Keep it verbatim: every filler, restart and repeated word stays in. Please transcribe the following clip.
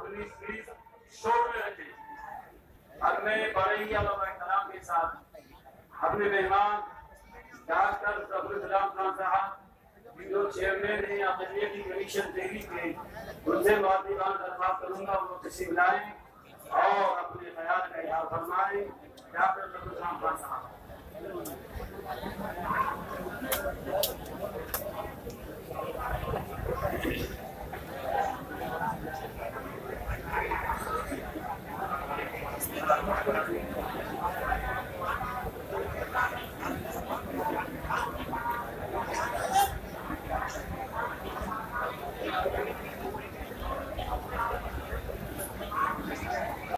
अपनी स्पीच शोर में रखें। और मैं बड़े ही अल्लाह के साथ अपने मेहमान डॉक्टर अब्दुल कलाम खान साहब जो चेयरमैन हैं अदलिया की कमीशन दिल्ली के, उनसे मुआतिबान दरख्वास्त करूंगा वो तशरीफ लाएं और अपने ख्याल का इज़हार फरमाएं। डॉक्टर अब्दुल कलाम खान साहब।